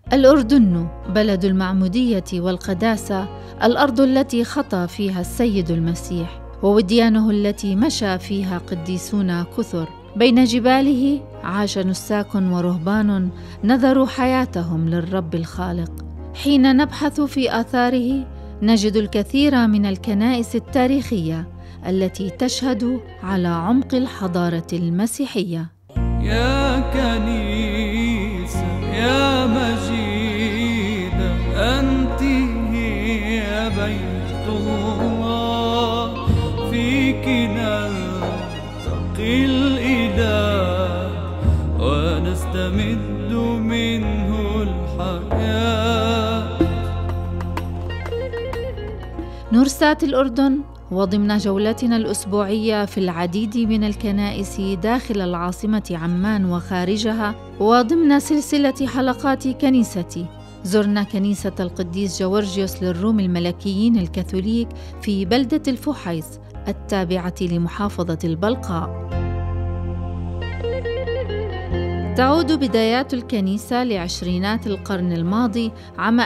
الأردن بلد المعمودية والقداسة، الأرض التي خطى فيها السيد المسيح، ووديانه التي مشى فيها قديسون كثر. بين جباله عاش نساك ورهبان نذروا حياتهم للرب الخالق. حين نبحث في آثاره نجد الكثير من الكنائس التاريخية التي تشهد على عمق الحضارة المسيحية. يا كنيسة يا مجيدة، أنت هي بيت الله، فيك نلتقي الإله ونستمد منه الحياة. نرسات الأردن، وضمن جولتنا الأسبوعية في العديد من الكنائس داخل العاصمة عمان وخارجها، وضمن سلسلة حلقات كنيستي، زرنا كنيسة القديس جورجيوس للروم الملكيين الكاثوليك في بلدة الفحيص التابعة لمحافظة البلقاء. تعود بدايات الكنيسة لعشرينات القرن الماضي عام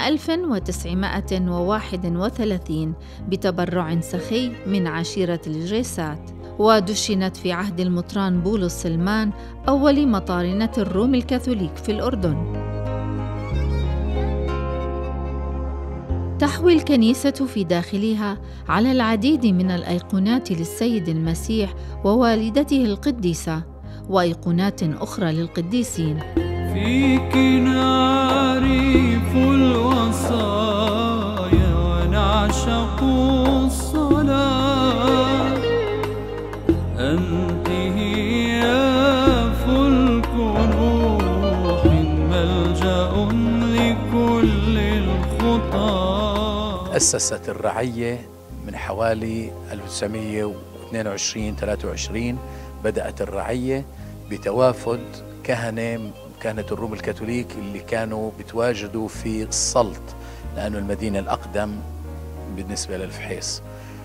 1931 بتبرع سخي من عشيرة الجريسات، ودشنت في عهد المطران بولس سلمان أول مطارنة الروم الكاثوليك في الأردن. تحوي الكنيسة في داخلها على العديد من الأيقونات للسيد المسيح ووالدته القديسة، وأيقونات أخرى للقديسين. فيك نعرف الوصايا ونعشق الصلاة، أنت هي فلك نوح ملجأ لكل الخطى. أسست الرعية من حوالي 1922-23. بدأت الرعية بتوافد كهنة الروم الكاثوليك اللي كانوا بتواجدوا في السلط، لأنه المدينة الأقدم بالنسبة للفحيص،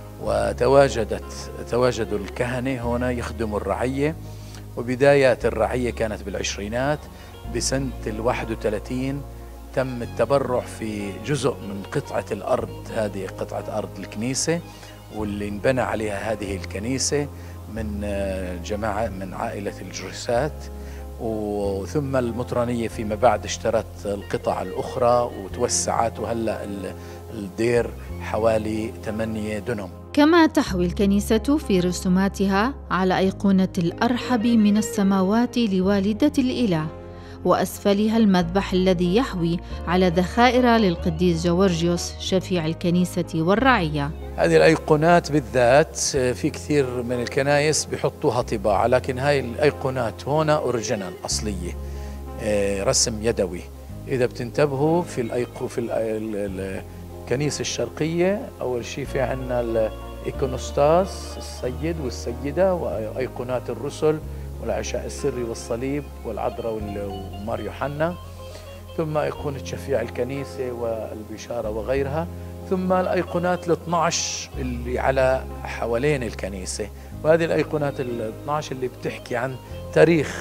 تواجدوا الكهنة هنا يخدموا الرعية. وبدايات الرعية كانت بالعشرينات. بسنة 31 تم التبرع في جزء من قطعة الأرض، هذه قطعة أرض الكنيسة واللي انبنى عليها هذه الكنيسة من جماعة من عائلة الجريسات، وثم المطرانية فيما بعد اشترت القطع الأخرى وتوسعت، وهلأ الدير حوالي 8 دنم. كما تحوي الكنيسة في رسوماتها على أيقونة الأرحب من السماوات لوالدة الإله، وأسفلها المذبح الذي يحوي على ذخائر للقديس جورجيوس شفيع الكنيسة والرعية. هذه الأيقونات بالذات في كثير من الكنائس بيحطوها طباعة، لكن هاي الأيقونات هنا أوريجينال أصلية، رسم يدوي. إذا بتنتبهوا في الكنيسة الشرقية أول شيء في عنا الإيكونوستاس، السيد والسيدة، وأيقونات الرسل والعشاء السري والصليب والعذراء ومار يوحنا، ثم أيقونة شفيع الكنيسة والبشارة وغيرها، ثم الأيقونات ال12 اللي على حوالين الكنيسة. وهذه الأيقونات ال12 اللي بتحكي عن تاريخ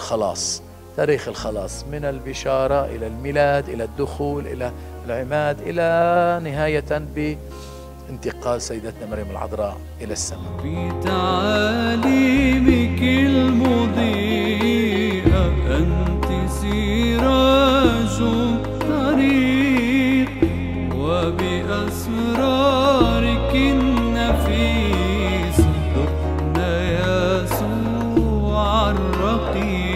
الخلاص من البشارة إلى الميلاد إلى الدخول إلى العماد إلى نهاية بانتقال سيدتنا مريم العذراء إلى السماء. بتعاليمك المضيئة أنت سراج الطريق، وبأسرارك النفيسة ذقنا يسوع الرقيق.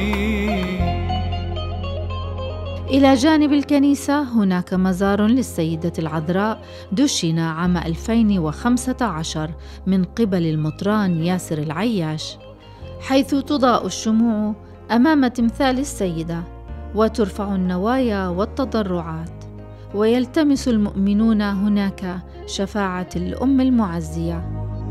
إلى جانب الكنيسة هناك مزار للسيدة العذراء دشن عام 2015 من قبل المطران ياسر العياش، حيث تضاء الشموع أمام تمثال السيدة وترفع النوايا والتضرعات، ويلتمس المؤمنون هناك شفاعة الأم المعزية.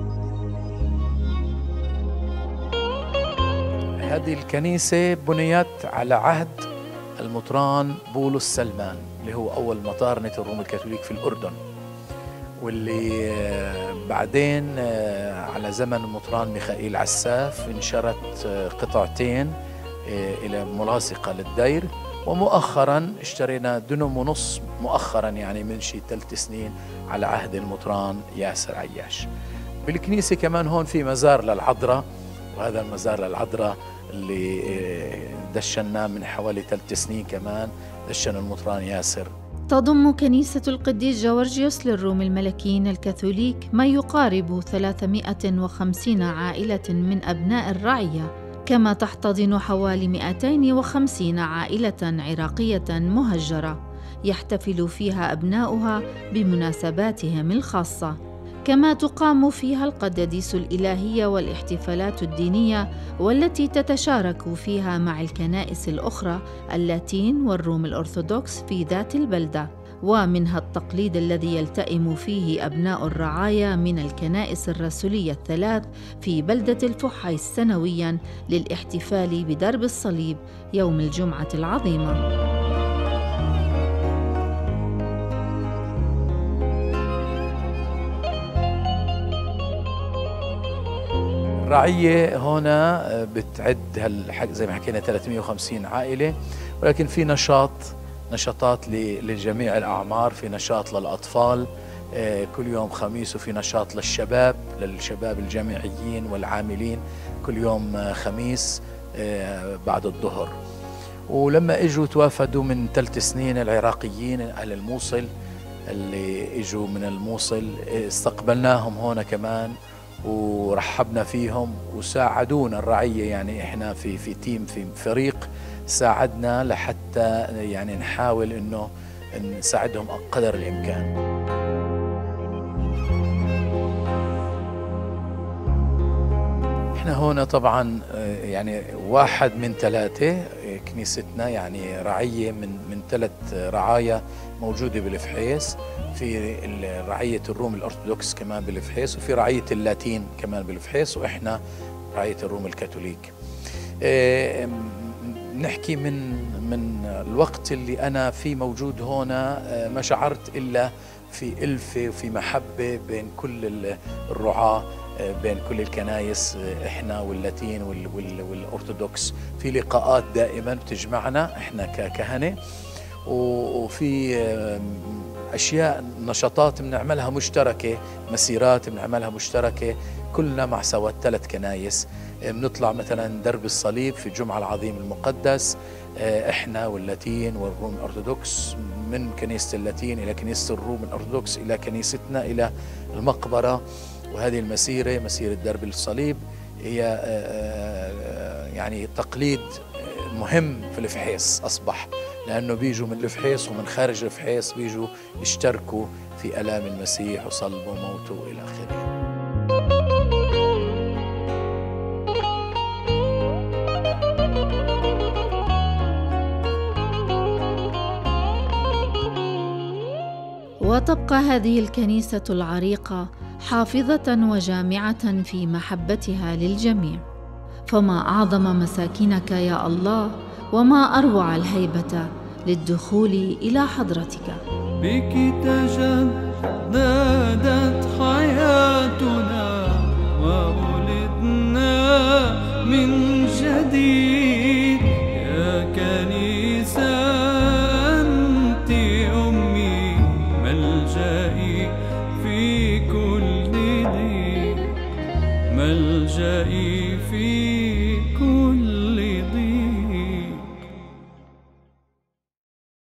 هذه الكنيسة بنيت على عهد المطران بولس سلمان اللي هو أول مطارنة الروم الكاثوليك في الأردن، واللي بعدين على زمن المطران ميخائيل عساف انشرت قطعتين إلى ملاصقة للدير، ومؤخرا اشترينا دنم ونص مؤخرا، يعني من شي 3 سنين على عهد المطران ياسر عياش. بالكنيسة كمان هون في مزار للعذراء، وهذا المزار للعذراء اللي دشناه من حوالي 3 سنين كمان، دشن المطران ياسر. تضم كنيسة القديس جورجيوس للروم الملكيين الكاثوليك ما يقارب 350 عائلة من أبناء الرعية، كما تحتضن حوالي 250 عائلة عراقية مهجرة يحتفل فيها أبناؤها بمناسباتهم الخاصة، كما تقام فيها القداديس الإلهية والاحتفالات الدينية، والتي تتشارك فيها مع الكنائس الأخرى اللاتين والروم الأرثوذكس في ذات البلدة. ومنها التقليد الذي يلتئم فيه أبناء الرعاية من الكنائس الرسولية الثلاث في بلدة الفحيص سنوياً للاحتفال بدرب الصليب يوم الجمعة العظيمة. الرعية هنا بتعد زي ما حكينا 350 عائلة، ولكن في نشاطات لجميع الأعمار. في نشاط للأطفال كل يوم خميس، وفي نشاط للشباب الجامعيين والعاملين كل يوم خميس بعد الظهر. ولما اجوا توافدوا من 3 سنين العراقيين أهل الموصل اللي اجوا من الموصل، استقبلناهم هنا كمان ورحبنا فيهم وساعدونا الرعية. يعني احنا في تيم، في فريق ساعدنا لحتى يعني نحاول انه نساعدهم قدر الامكان. احنا هنا طبعا يعني 1 من 3 كنيستنا، يعني من 3 رعايا موجودة بالفحيص، في رعية الروم الأرثوذكس كمان بالفحيص، وفي رعية اللاتين كمان بالفحيص، وإحنا رعية الروم الكاثوليك. نحكي من الوقت اللي أنا فيه موجود هنا ما شعرت إلا في ألفة وفي محبة بين كل الرعاة، بين كل الكنايس، إحنا واللاتين والأرثوذكس. في لقاءات دائما بتجمعنا إحنا ككهنة، وفي أشياء نشاطات بنعملها مشتركة، مسيرات بنعملها مشتركة كلنا مع سوا 3 كنايس. بنطلع مثلا درب الصليب في الجمعة العظيم المقدس، إحنا واللاتين والروم الأرثوذكس، من كنيسة اللاتين إلى كنيسة الروم الأرثوذكس إلى كنيستنا إلى المقبرة. وهذه المسيرة، مسيرة درب الصليب، هي يعني تقليد مهم في الفحيص أصبح، لأنه بيجوا من الفحيص ومن خارج الفحيص بيجوا يشتركوا في آلام المسيح وصلبه وموته إلى آخره. وتبقى هذه الكنيسة العريقة حافظة وجامعة في محبتها للجميع. فما أعظم مساكنك يا الله، وما أروع الهيبة للدخول إلى حضرتك. بك تجددت حياتنا وولدنا من جديد.